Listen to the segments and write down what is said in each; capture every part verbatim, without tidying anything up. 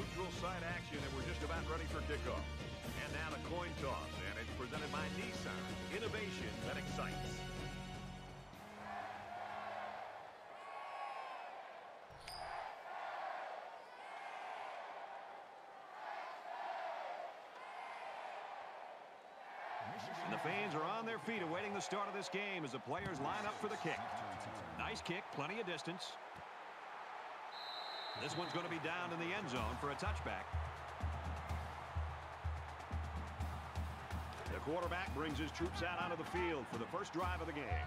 neutral site action, and we're just about ready for kickoff. And now the coin toss, and it's presented by Nissan. Innovation that excites. And the fans are on their feet awaiting the start of this game as the players line up for the kick. Nice kick, plenty of distance. This one's going to be down in the end zone for a touchback. The quarterback brings his troops out onto the field for the first drive of the game.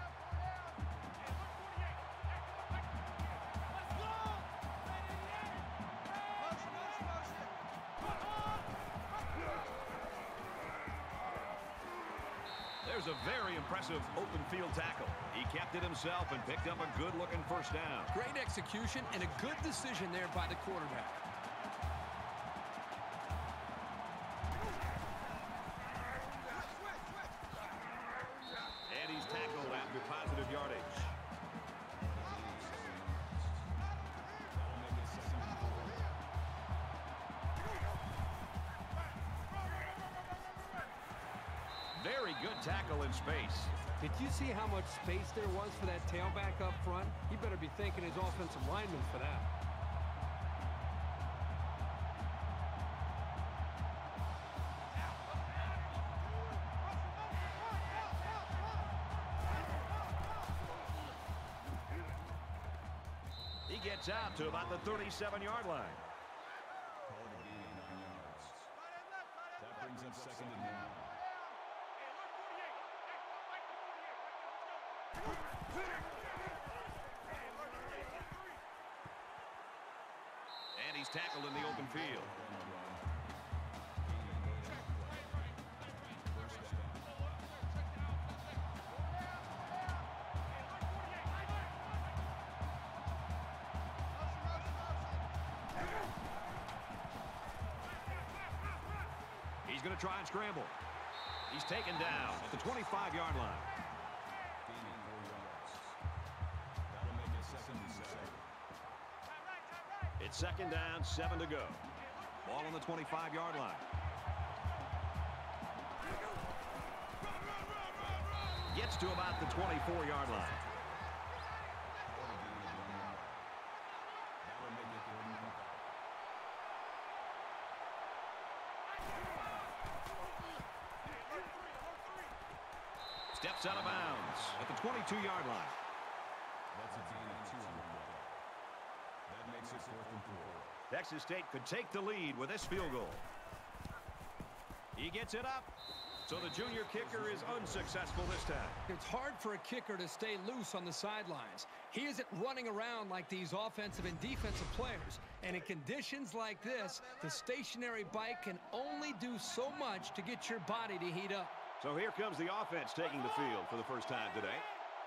There's a very impressive open field tackle. He kept it himself and picked up a good-looking first down. Great execution and a good decision there by the quarterback. And he's tackled after positive yardage. Very good tackle in space. Did you see how much space there was for that tailback up front? He better be thanking his offensive lineman for that. He gets out to about the thirty-seven yard line. That brings up second and nine. And he's tackled in the open field. He's going to try and scramble. He's taken down at the twenty-five yard line. It's second down, seven to go. Ball on the twenty-five yard line. Gets to about the twenty-four yard line. Steps out of bounds at the twenty-two yard line. That's a gain of two on the play. That makes it fourth and four. Texas State could take the lead with this field goal. He gets it up. So the junior kicker is unsuccessful this time. It's hard for a kicker to stay loose on the sidelines. He isn't running around like these offensive and defensive players. And in conditions like this, the stationary bike can only do so much to get your body to heat up. So here comes the offense taking the field for the first time today.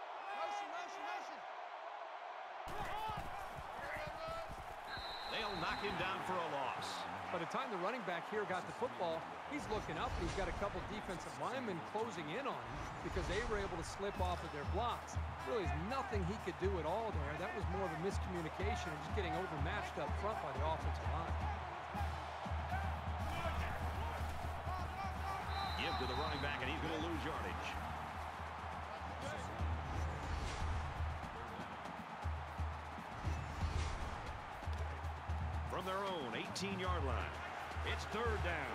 They'll knock him down for a loss. By the time the running back here got the football, he's looking up and he's got a couple defensive linemen closing in on him because they were able to slip off of their blocks. Really, there's nothing he could do at all there. That was more of a miscommunication and just getting overmatched up front by the offensive line. Give to the running back, and he's going to lose yardage. From their own eighteen yard line, it's third down.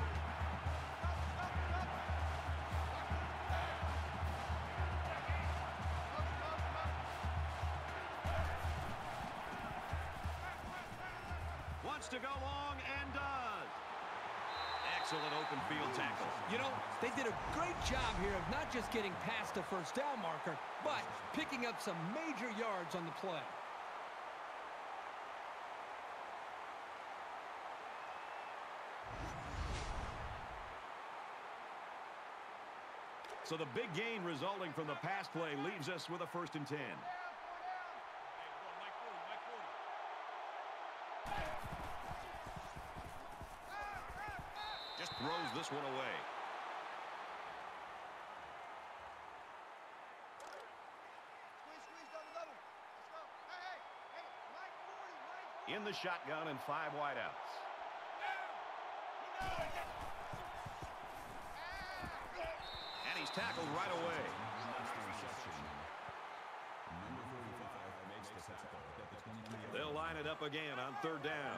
Wants to go long and does. Excellent open field tackle. You know, they did a great job here of not just getting past the first down marker, but picking up some major yards on the play. So the big gain resulting from the pass play leaves us with a first and ten. Just throws this one away. In the shotgun and five wideouts. And he's tackled right away. They'll line it up again on third down.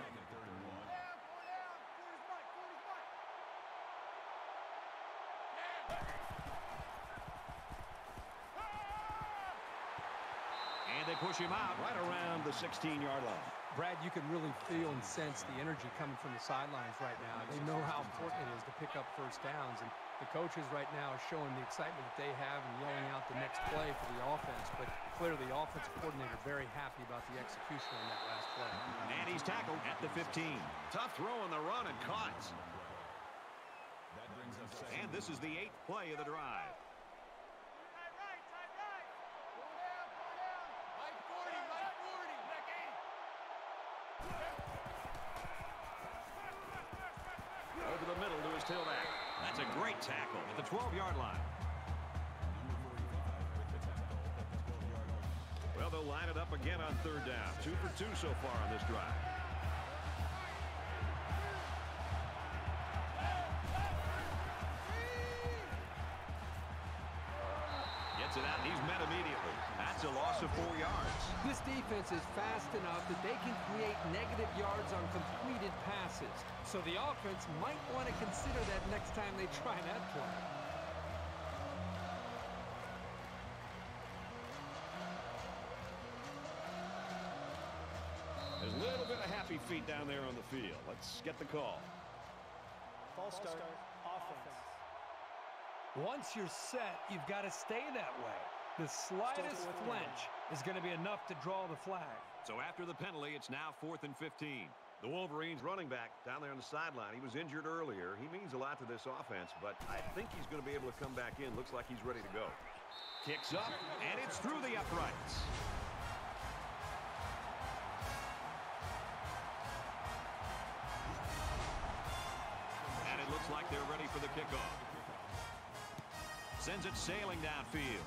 And they push him out right around the sixteen-yard line. Brad, you can really feel and sense the energy coming from the sidelines right now. They know how important it is to pick up first downs, and the coaches right now are showing the excitement that they have and yelling out the next play for the offense. But clearly the offensive coordinator very happy about the execution on that last play. And he's tackled at the fifteen. Tough throw on the run and caught. And this is the eighth play of the drive. Over the middle to his tailback. That's a great tackle at the twelve-yard line. Well, they'll line it up again on third down. Two for two so far on this drive. Gets it out, and he's met immediately. That's a loss of four yards. This defense is fast enough that they can create negative yards on completed passes. So the offense might want to consider that next time they try that play. There's a little bit of happy feet down there on the field. Let's get the call. False start, offense. Once you're set, you've got to stay that way. The slightest flinch is going to be enough to draw the flag. So after the penalty, it's now fourth and fifteen. The Wolverines running back down there on the sideline. He was injured earlier. He means a lot to this offense, but I think he's going to be able to come back in. Looks like he's ready to go. Kicks up, and it's through the uprights. And it looks like they're ready for the kickoff. Sends it sailing downfield.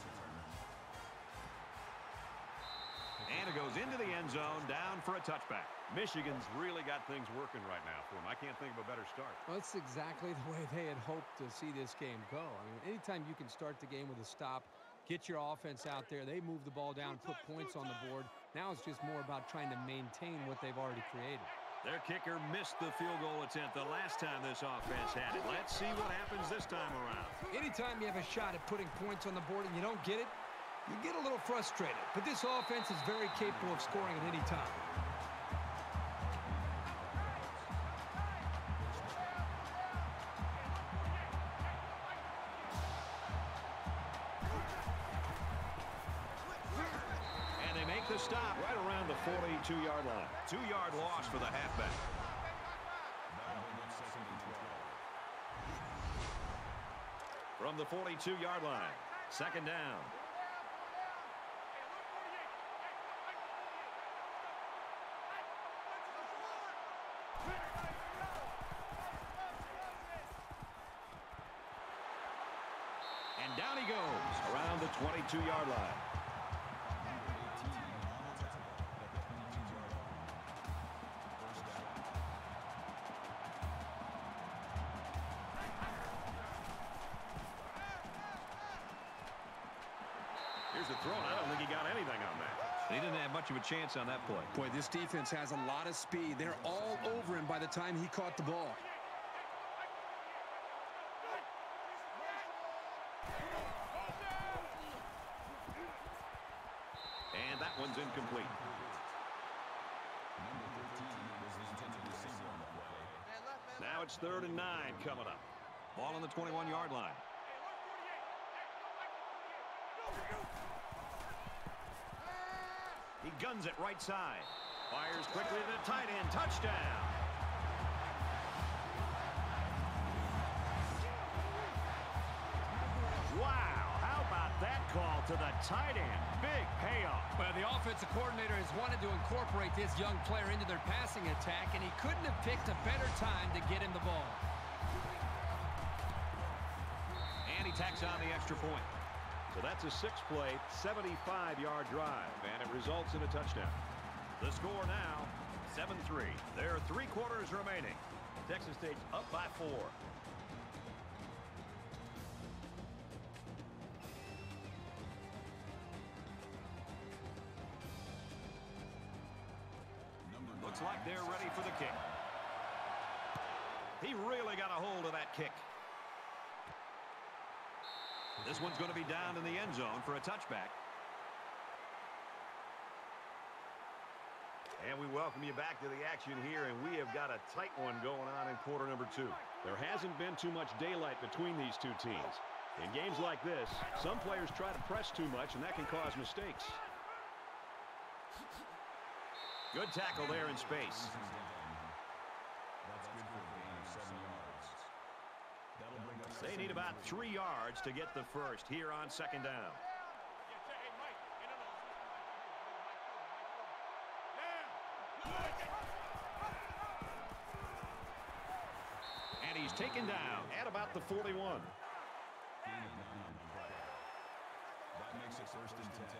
And it goes into the end zone, down for a touchback. Michigan's really got things working right now for them. I can't think of a better start. Well, that's exactly the way they had hoped to see this game go. I mean, anytime you can start the game with a stop, get your offense out there, they move the ball down, put points on the board. Now it's just more about trying to maintain what they've already created. Their kicker missed the field goal attempt the last time this offense had it. Let's see what happens this time around. Anytime you have a shot at putting points on the board and you don't get it, you get a little frustrated. But this offense is very capable of scoring at any time. And they make the stop right around the forty-two-yard line. Two-yard loss for the halfback. From the forty-two-yard line, second down. And down he goes around the twenty-two-yard line. Here's the throw. I don't think he got anything on that. He didn't have much of a chance on that play. Boy, this defense has a lot of speed. They're all over him by the time he caught the ball. And that one's incomplete. Now it's third and nine coming up. Ball on the twenty-one-yard line. He guns it right side. Fires quickly to the tight end. Touchdown. Wow, how about that call to the tight end? Big payoff. Well, the offensive coordinator has wanted to incorporate this young player into their passing attack, and he couldn't have picked a better time to get him the ball. And he tacks on the extra point. So that's a six-play, seventy-five-yard drive, and it results in a touchdown. The score now, seven three. There are three quarters remaining. Texas State's up by four. Looks like they're ready for the kick. He really got a hold of that kick. This one's going to be down in the end zone for a touchback. And we welcome you back to the action here, and we have got a tight one going on in quarter number two. There hasn't been too much daylight between these two teams. In games like this, some players try to press too much, and that can cause mistakes. Good tackle there in space. That's good for a gain of seven yards. That'll bring up They need about three yards to get the first here on second down. And he's taken down at about the forty-one. gain of nine on the play. That makes it first and ten.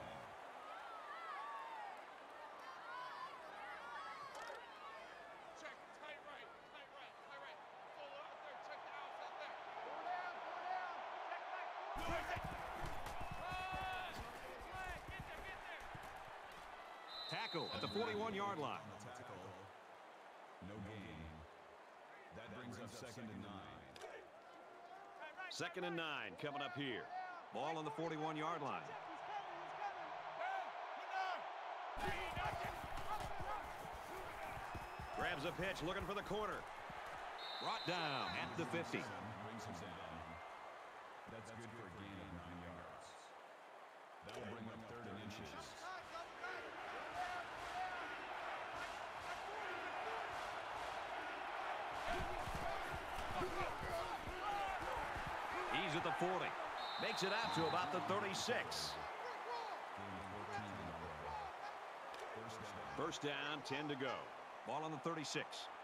Check, tight right, tight right, tight right. Pull it out there, check the outside there. Pull down, pull down. Check right. Run! Run! Get there, get there. Tackle at the forty-one-yard line. On the tackle. No gain. That brings up second and nine. Second and nine coming up here. Ball on the forty-one-yard line. Grabs a pitch, looking for the corner. Brought down at the fifty. Brings him down. That's good for a gain of nine yards. That'll bring up third and inches. He's at the forty. Makes it out to about the thirty-six. First down, ten to go. Ball on the thirty-six.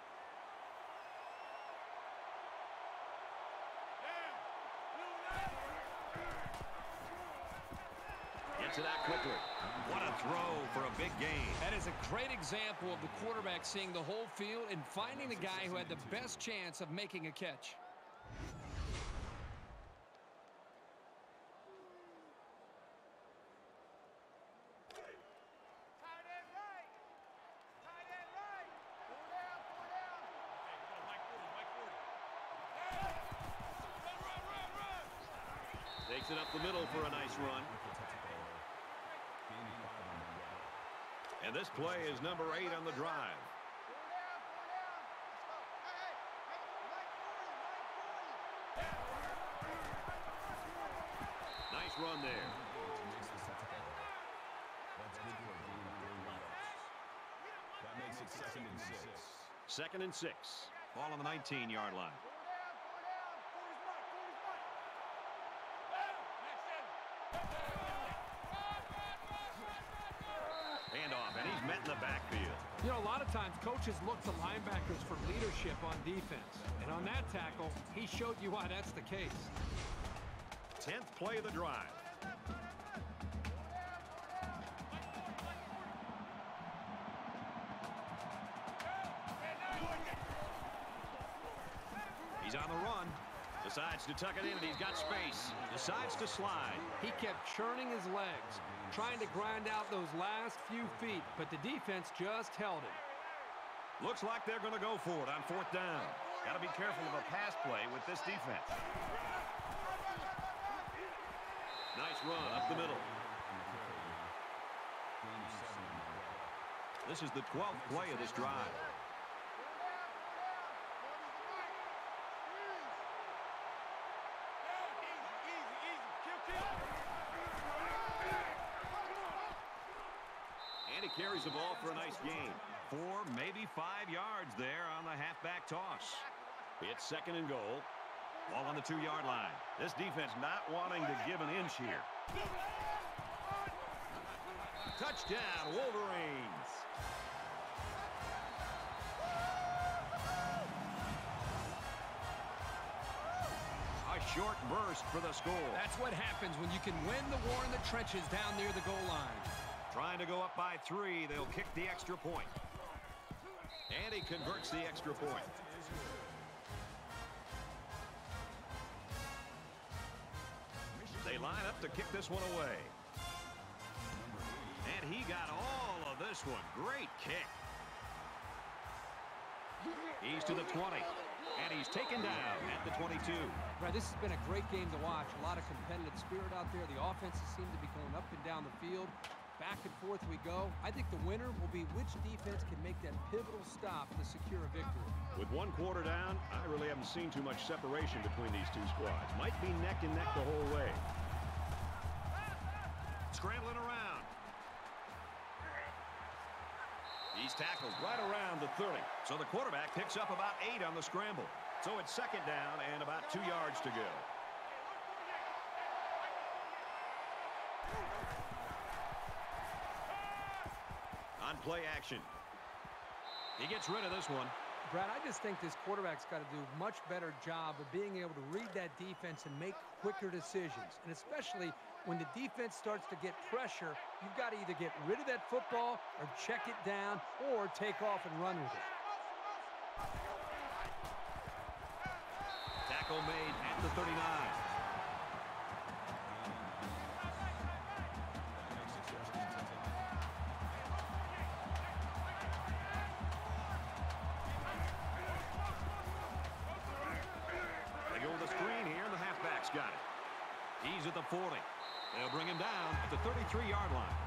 Gets it out quickly. What a throw for a big gain. That is a great example of the quarterback seeing the whole field and finding the guy who had the best chance of making a catch. Takes it up the middle for a nice run. And this play is number eight on the drive. Nice run there. That's good for a gain of three yards. That makes it second and six. Second and six. Ball on the nineteen-yard line. Handoff, and he's met in the backfield. You know, a lot of times coaches look to linebackers for leadership on defense. And on that tackle, he showed you why that's the case. Tenth play of the drive. He's on the run. Decides to tuck it in, and he's got space. Decides to slide. He kept churning his legs, trying to grind out those last few feet, but the defense just held him. Looks like they're going to go for it on fourth down. Got to be careful of a pass play with this defense. Nice run up the middle. This is the twelfth play of this drive. And he carries the ball for a nice gain. Four, maybe five yards there on the halfback toss. It's second and goal. Ball on the two-yard line. This defense not wanting to give an inch here. Touchdown, Wolverines. A short burst for the score. That's what happens when you can win the war in the trenches down near the goal line. Trying to go up by three. They'll kick the extra point. And he converts the extra point. They line up to kick this one away. And he got all of this one. Great kick. He's to the twenty. And he's taken down at the twenty-two. Right, this has been a great game to watch. A lot of competitive spirit out there. The offenses seem to be going up and down the field. Back and forth we go. I think the winner will be which defense can make that pivotal stop to secure a victory. With one quarter down, I really haven't seen too much separation between these two squads. Might be neck and neck the whole way. Scrambling around. He's tackled right around the thirty. So the quarterback picks up about eight on the scramble. So it's second down and about two yards to go. On play action. He gets rid of this one. Brad, I just think this quarterback's got to do a much better job of being able to read that defense and make quicker decisions. And especially when the defense starts to get pressure, you've got to either get rid of that football or check it down or take off and run with it. Tackle made at the thirty-nine. They go with the screen here, and the halfback's got it. He's at the forty. They'll bring him down at the thirty-three yard line.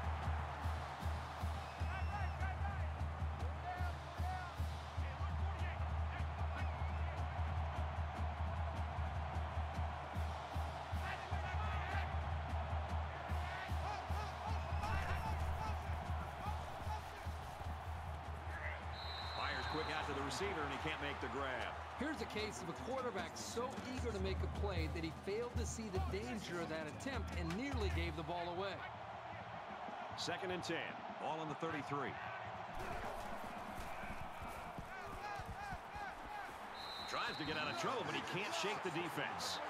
Fires quick out to the receiver, and he can't make the grab. Here's a case of a quarterback so eager to make a play that he failed to see the danger of that attempt and nearly gave the ball away. Second and ten. Ball on the thirty-three. Tries to get out of trouble, but he can't shake the defense.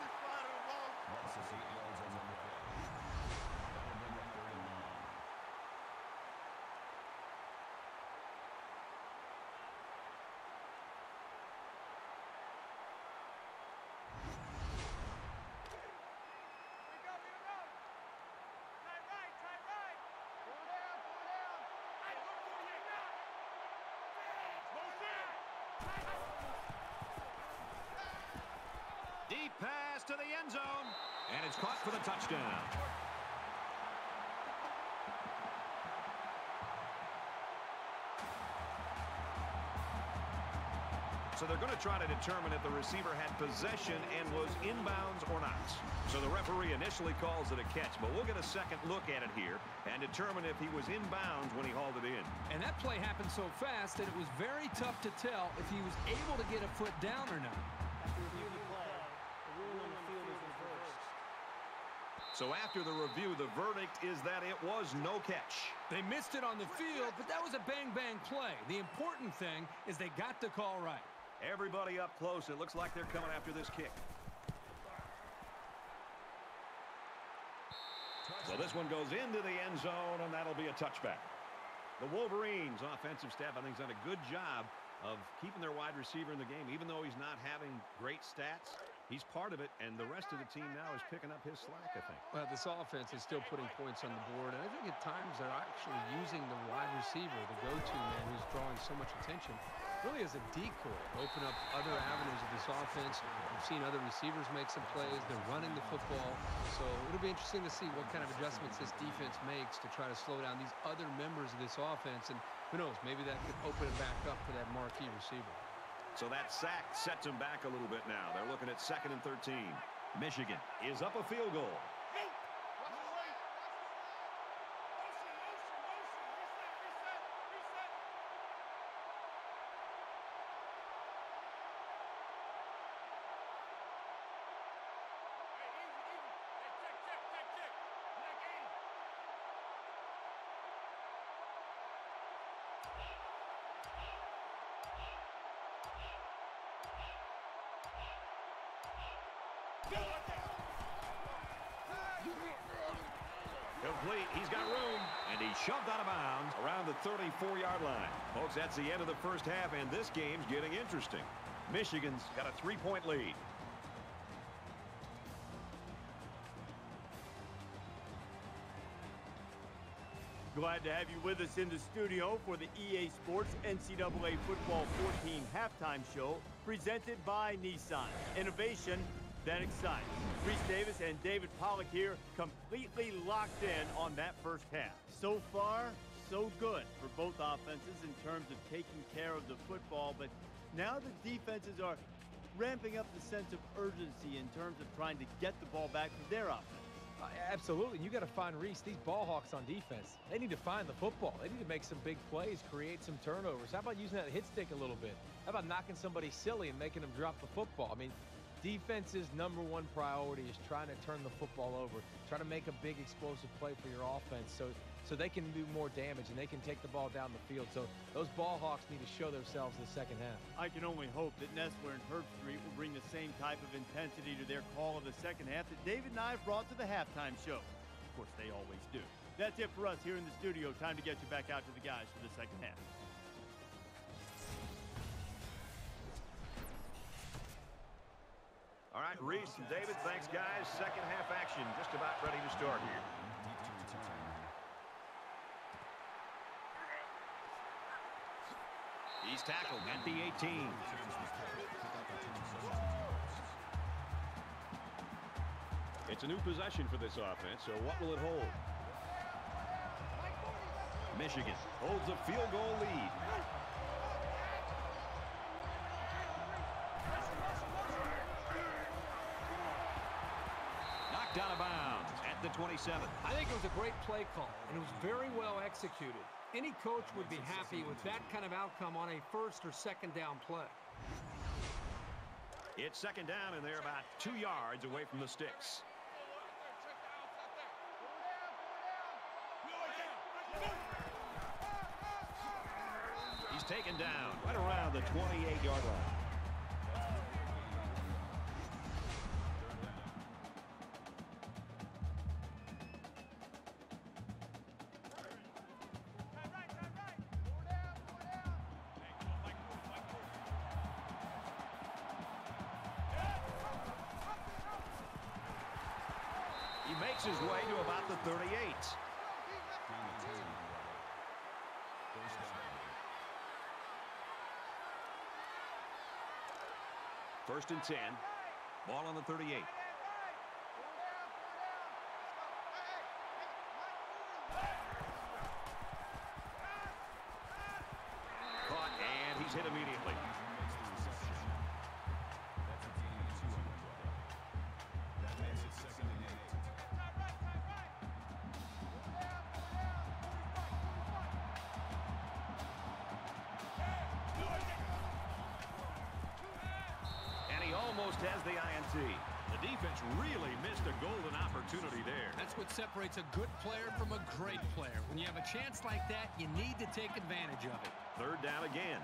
Deep pass to the end zone, and it's caught for the touchdown. So they're going to try to determine if the receiver had possession and was inbounds or not. So the referee initially calls it a catch, but we'll get a second look at it here and determine if he was inbounds when he hauled it in. And that play happened so fast that it was very tough to tell if he was able to get a foot down or not. After reviewing the play, the ruling on the field is reversed. So after the review, the verdict is that it was no catch. They missed it on the field, but that was a bang-bang play. The important thing is they got the call right. Everybody up close. It looks like they're coming after this kick. So this one goes into the end zone, and that'll be a touchback. The Wolverines offensive staff, I think, has done a good job of keeping their wide receiver in the game. Even though he's not having great stats, he's part of it, and the rest of the team now is picking up his slack, I think. Well, this offense is still putting points on the board, and I think at times they're actually using the wide receiver, the go-to man who's drawing so much attention, really as a decoy to open up other avenues of this offense. We've seen other receivers make some plays. They're running the football. So it'll be interesting to see what kind of adjustments this defense makes to try to slow down these other members of this offense. And who knows, maybe that could open it back up for that marquee receiver. So that sack sets him back a little bit now. They're looking at second and thirteen. Michigan is up a field goal. Complete. He's got room, and he shoved out of bounds around the thirty-four yard line. Folks, that's the end of the first half, and this game's getting interesting. Michigan's got a three-point lead. Glad to have you with us in the studio for the E A Sports N C double A Football fourteen halftime show presented by Nissan. Innovation that excites. Reese Davis and David Pollock here, completely locked in on that first half. So far, so good for both offenses in terms of taking care of the football, but now the defenses are ramping up the sense of urgency in terms of trying to get the ball back for their offense. Uh, absolutely. You got to find Reese. These ball hawks on defense, they need to find the football. They need to make some big plays, create some turnovers. How about using that hit stick a little bit? How about knocking somebody silly and making them drop the football? I mean, defense's number one priority is trying to turn the football over, trying to make a big explosive play for your offense so so they can do more damage and they can take the ball down the field. So those ball hawks need to show themselves in the second half. I can only hope that Nessler and Herbstreit will bring the same type of intensity to their call of the second half that David and I have brought to the halftime show. Of course, they always do. That's it for us here in the studio. Time to get you back out to the guys for the second half. All right, Reese and David, thanks, guys. Second half action just about ready to start here. He's tackled at the eighteen. It's a new possession for this offense, so what will it hold? Michigan holds a field goal lead. Knocked out of bounds at the twenty-seven. I think it was a great play call, and it was very well executed. Any coach would be happy with that kind of outcome on a first or second down play. It's second down, and they're about two yards away from the sticks. He's taken down right around the twenty-eight yard line. He makes his way to about the thirty-eight. First and ten. Ball on the thirty-eight. Caught, and he's hit immediately. Almost has the I N T. The defense really missed a golden opportunity there. That's what separates a good player from a great player. When you have a chance like that, you need to take advantage of it. Third down again.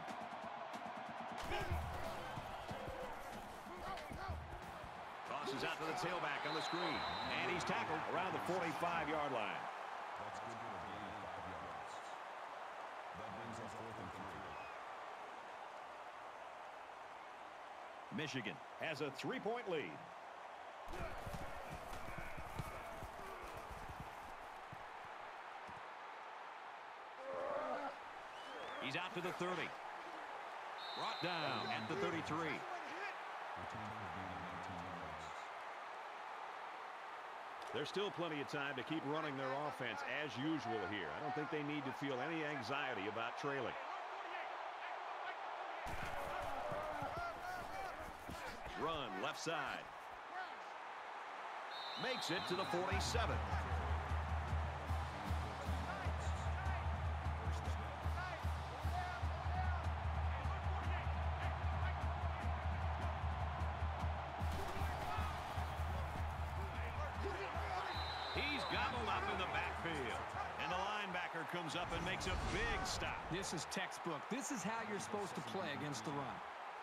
Tosses out to the tailback on the screen. And he's tackled around the forty-five yard line. That's good for a gain of five yards. That brings us fourth and three. Michigan has a three-point lead. He's out to the thirty. Brought down at the thirty-three. There's still plenty of time to keep running their offense as usual here. I don't think they need to feel any anxiety about trailing. Run left side. Makes it to the forty-seven. He's gobbled up in the backfield. And the linebacker comes up and makes a big stop. This is textbook. This is how you're supposed to play against the run.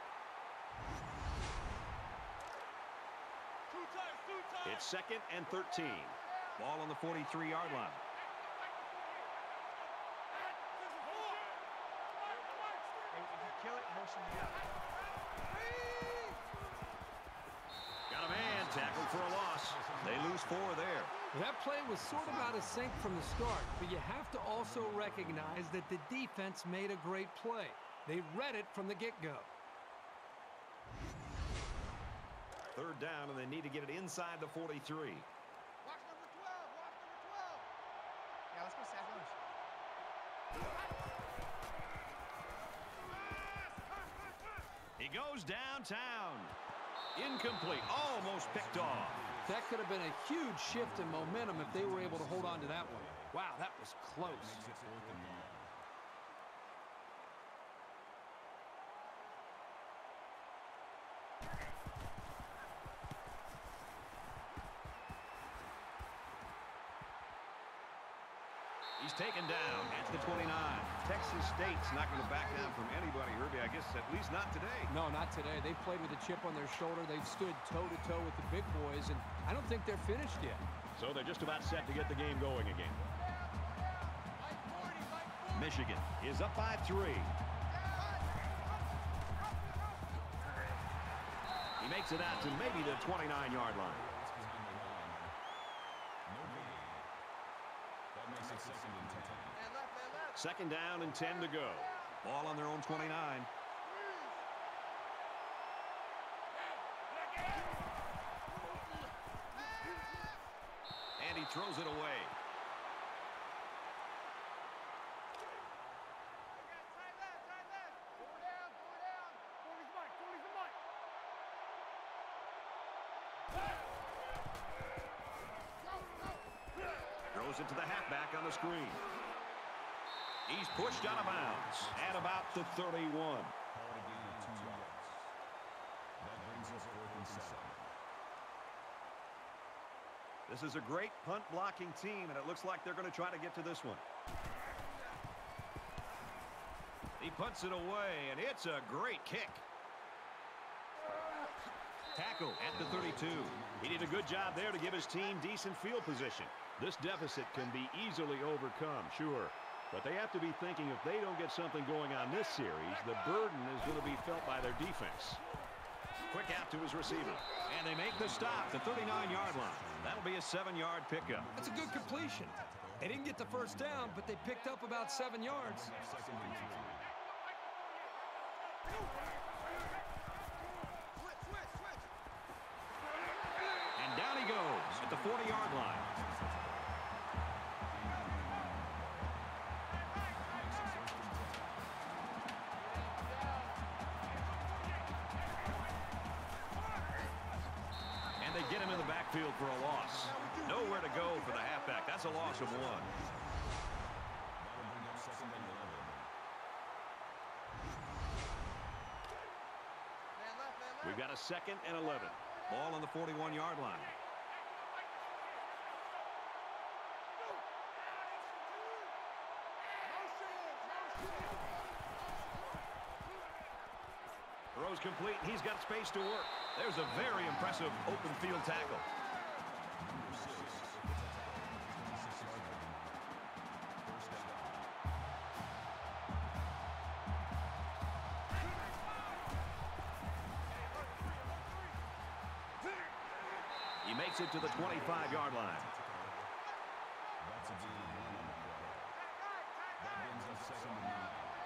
It's second and thirteen. Ball on the forty-three yard line. Got a man tackled for a loss. They lose four there. Well, that play was sort of out of sync from the start, but you have to also recognize that the defense made a great play. They read it from the get-go. Third down, and they need to get it inside the forty-three. Watch number twelve. Watch number twelve. Yeah, let's go sack lunch. He goes downtown. Incomplete. Almost picked off. That could have been a huge shift in momentum if they were able to hold on to that one. Wow, that was close. He's taken down at the twenty-nine. Texas State's not going to back down from anybody, Herbie. I guess at least not today. No, not today. They've played with a chip on their shoulder. They've stood toe-to-toe with the big boys, and I don't think they're finished yet. So they're just about set to get the game going again. Michigan is up by three. He makes it out to maybe the twenty-nine yard line. Second down and ten to go. Ball on their own twenty-nine. And he throws it away. Throws it to the halfback on the screen. He's pushed out of bounds at about the thirty-one. This is a great punt blocking team, and it looks like they're going to try to get to this one. He punts it away, and it's a great kick. Tackle at the thirty-two. He did a good job there to give his team decent field position. This deficit can be easily overcome, sure. But they have to be thinking if they don't get something going on this series, the burden is going to be felt by their defense. Quick out to his receiver. And they make the stop, the thirty-nine yard line. That'll be a seven yard pickup. That's a good completion. They didn't get the first down, but they picked up about seven yards. And down he goes at the forty yard line. They get him in the backfield for a loss. Nowhere to go for the halfback. That's a loss of one. We've got a second and eleven. Ball on the forty-one yard line. Throws complete, and he's got space to work. There's a very impressive open field tackle. He makes it to the twenty-five yard line. That's a good run on the play. That brings us second and nine.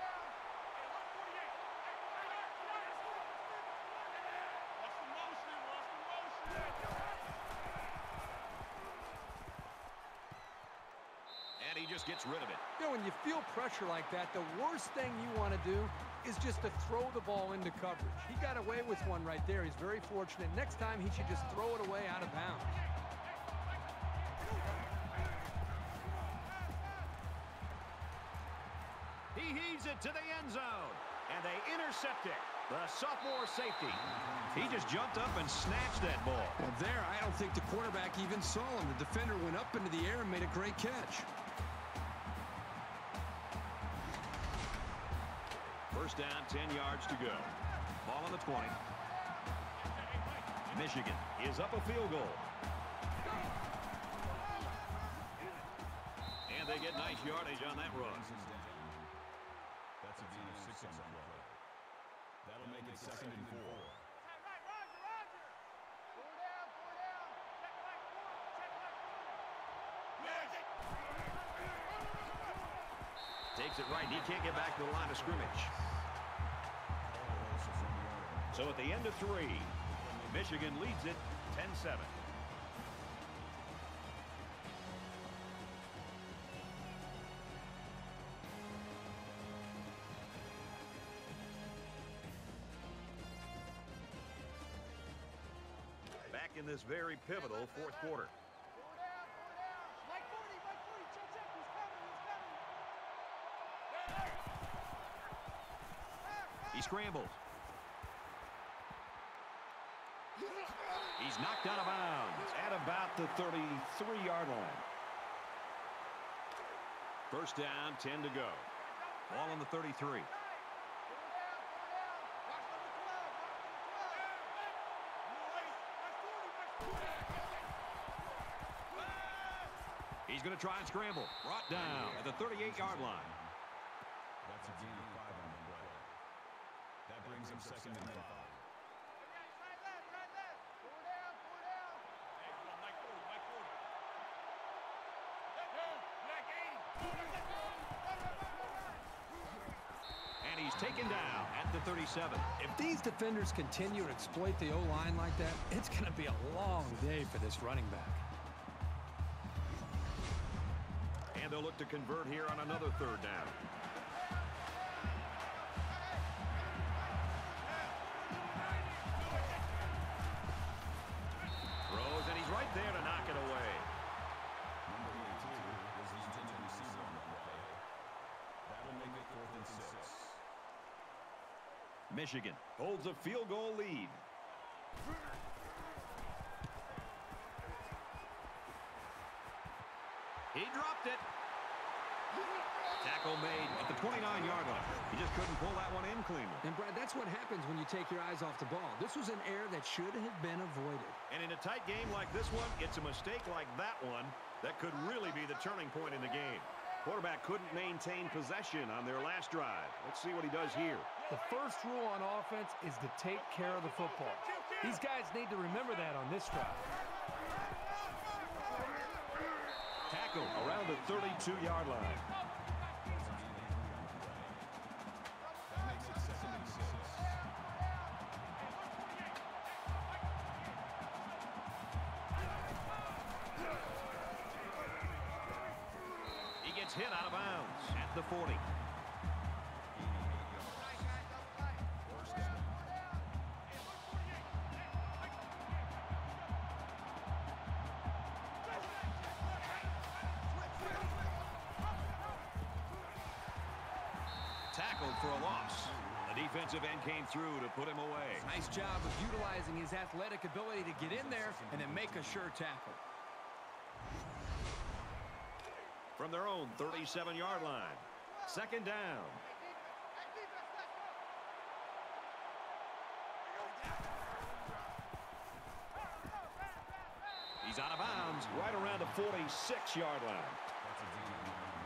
And he just gets rid of it. You know, when you feel pressure like that, the worst thing you want to do is just to throw the ball into coverage. He got away with one right there. He's very fortunate. Next time, he should just throw it away out of bounds. He heaves it to the end zone, and they intercept it. The sophomore safety. He just jumped up and snatched that ball. Well, there, I don't think the quarterback even saw him. The defender went up into the air and made a great catch. First down, ten yards to go. Ball on the twenty. Michigan is up a field goal. And they get nice yardage on that run. That's a gain of six on the play. That'll make it second and four. Takes it right. He can't get back to the line of scrimmage. So at the end of three, Michigan leads it ten seven. Back in this very pivotal fourth quarter. He scrambles. He's knocked out of bounds at about the thirty-three yard line. First down, ten to go. Ball on the thirty-three. He's going to try and scramble. Brought down at the thirty-eight yard line. That's a gain of five on the play. That brings him second and five. And he's taken down at the thirty-seven. If these defenders continue to exploit the O-line like that, it's going to be a long day for this running back. And they'll look to convert here on another third down. Throws, and he's right there to knock it away. Number eighty-two was the intended receiver on the play. That'll make it fourth and six. Michigan holds a field goal lead. He dropped it. Tackle made at the twenty-nine yard line. He just couldn't pull that one in cleanly. And, Brad, that's what happens when you take your eyes off the ball. This was an error that should have been avoided. And in a tight game like this one, it's a mistake like that one that could really be the turning point in the game. Quarterback couldn't maintain possession on their last drive. Let's see what he does here. The first rule on offense is to take care of the football. These guys need to remember that on this drive. Tackle around the thirty-two yard line. That makes it second and six. He gets hit out of bounds at the forty. Tackled for a loss. The defensive end came through to put him away. Nice job of utilizing his athletic ability to get in there and then make a sure tackle. From their own thirty-seven yard line. Second down. He's out of bounds right around the forty-six yard line. That's a gain.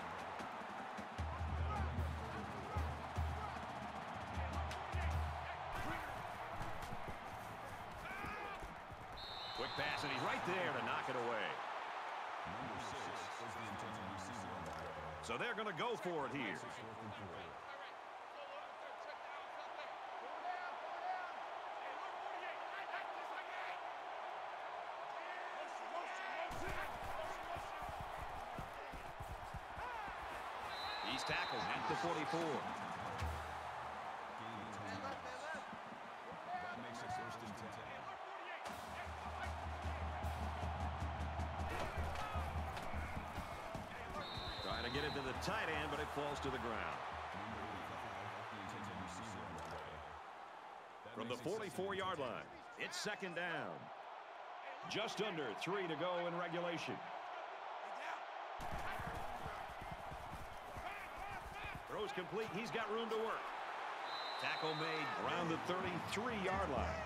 Quick pass, and he's right there to knock it away. Number six was the intended receiver on the play. So they're going to go for it here. Fourth and four. He's tackled at the forty-four. Gain of ten yards. That makes it first and ten. Trying to get it to the tight end, but it falls to the ground. Number eighty-five, the intended receiver on the play. That From the makes it forty-four second yard and ten. line, it's second down. Just under three to go in regulation. Throws complete. He's got room to work. Tackle made around the thirty-three yard line.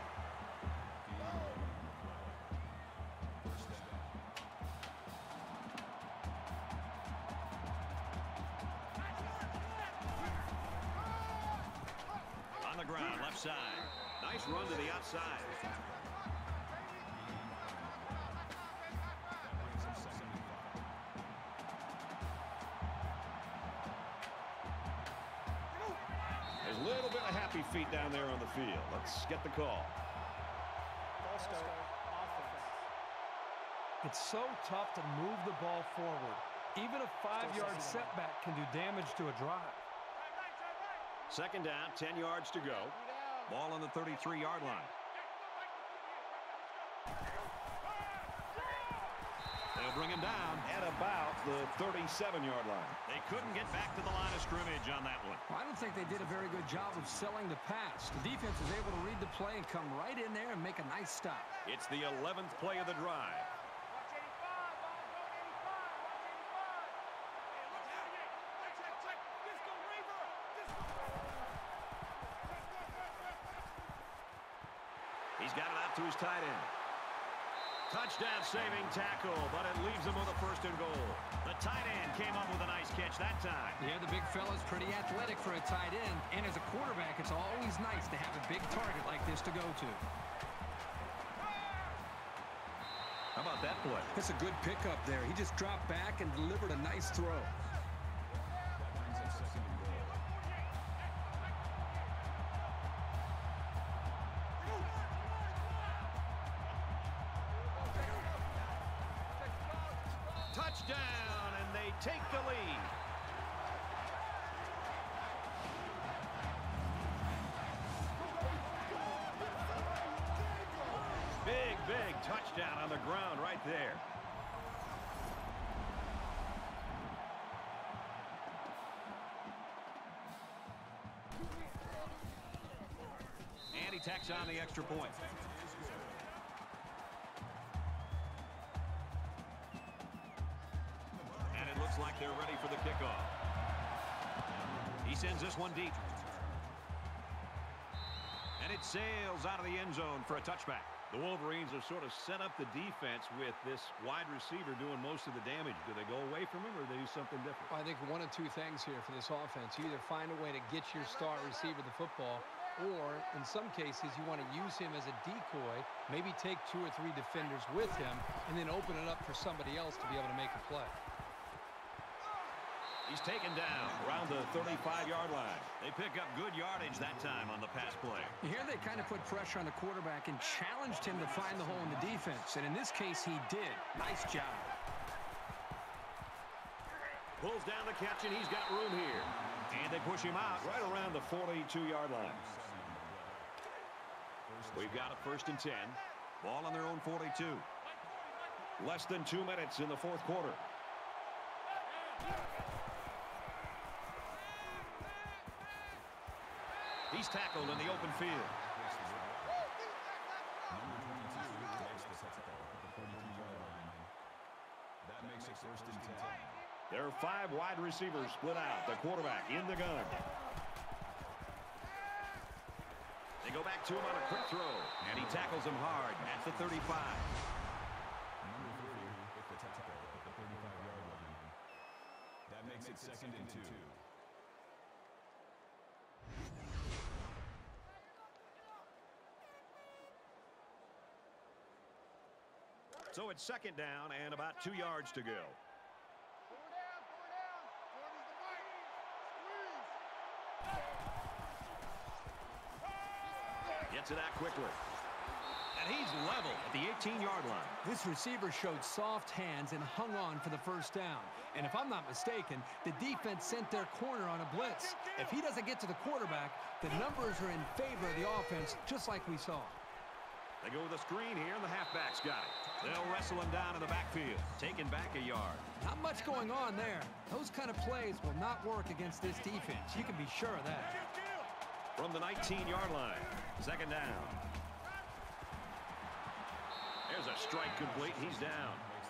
On the ground, left side. Nice run to the outside. happy feet down there on the field. Let's get the call. Ball start. Offense. It's so tough to move the ball forward. Even a five-yard setback can do damage to a drive. Second down, ten yards to go. Ball on the thirty-three-yard line. They'll bring him down at about the thirty-seven-yard line. They couldn't get back to the line of scrimmage on that one. Well, I don't think they did a very good job of selling the pass. The defense was able to read the play and come right in there and make a nice stop. It's the eleventh play of the drive. He's got it out to his tight end. Touchdown saving tackle, but it leaves him with a first and goal. The tight end came up with a nice catch that time. Yeah, the big fella's pretty athletic for a tight end. And as a quarterback, it's always nice to have a big target like this to go to. How about that play? That's a good pickup there. He just dropped back and delivered a nice throw. Touchdown, and they take the lead. Big, big touchdown on the ground right there. And he tacks on the extra point. Looks like they're ready for the kickoff. He sends this one deep. And it sails out of the end zone for a touchback. The Wolverines have sort of set up the defense with this wide receiver doing most of the damage. Do they go away from him or do they do something different? I think one of two things here for this offense. You either find a way to get your star receiver the football, or in some cases you want to use him as a decoy, maybe take two or three defenders with him, and then open it up for somebody else to be able to make a play. He's taken down around the thirty-five-yard line. They pick up good yardage that time on the pass play. Here they kind of put pressure on the quarterback and challenged him to find the hole in the defense. And in this case, he did. Nice job. Pulls down the catch, and he's got room here. And they push him out right around the forty-two-yard line. We've got a first and ten. Ball on their own forty-two. Less than two minutes in the fourth quarter. He's tackled in the open field. That makes it first and ten. There are five wide receivers split out. The quarterback in the gun. They go back to him on a quick throw, and he tackles him hard at the thirty-five. That makes it second and two. So it's second down and about two yards to go. Gets it out quickly. And he's level at the eighteen-yard line. This receiver showed soft hands and hung on for the first down. And if I'm not mistaken, the defense sent their corner on a blitz. If he doesn't get to the quarterback, the numbers are in favor of the offense, just like we saw. They go with a screen here, and the halfback's got it. They'll wrestle him down in the backfield, taking back a yard. Not much going on there. Those kind of plays will not work against this defense. You can be sure of that. From the nineteen-yard line, second down. There's a strike complete. He's down.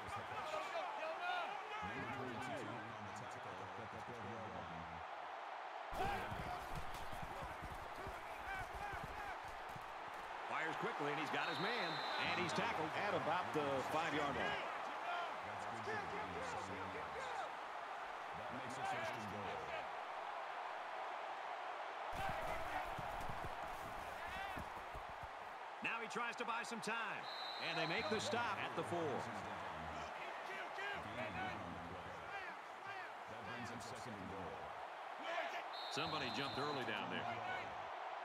Fires quickly, and he's got his man. And he's tackled at about the five-yard line. That makes it first and goal. Now he tries to buy some time. And they make the stop at the four. That brings him second and goal. Somebody jumped early down there.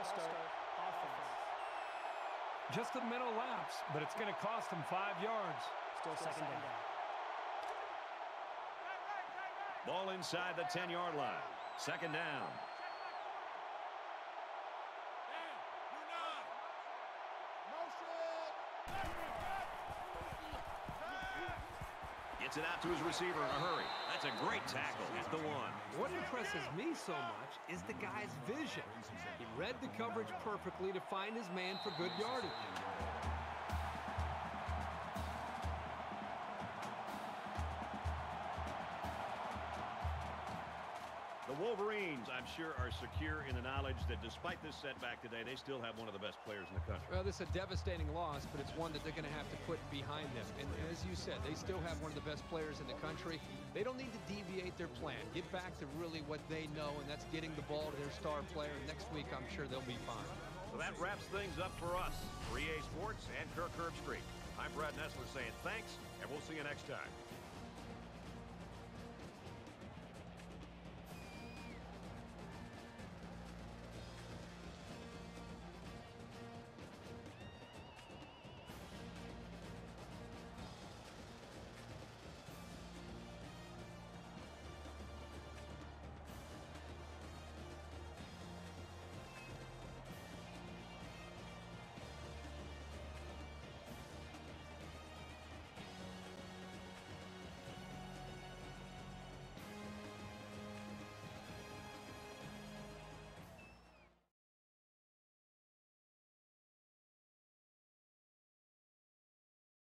False start. Offense. Just a mental lapse, but it's going to cost them five yards. Still second down. Ball inside the ten-yard line. Second down. Gets it out to his receiver in a hurry. That's a great tackle at the one. What impresses me so much is the guy's vision. He read the coverage perfectly to find his man for good yardage. The Wolverines, I'm sure, are secure in the knowledge that despite this setback today, they still have one of the best players in the country. Well, this is a devastating loss, but it's one that they're going to have to put behind them. And as you said, they still have one of the best players in the country. They don't need to deviate their plan. Get back to really what they know, and that's getting the ball to their star player. And next week, I'm sure they'll be fine. So that wraps things up for us. For E A Sports and Kirk Herbstreit, I'm Brad Nessler saying thanks, and we'll see you next time.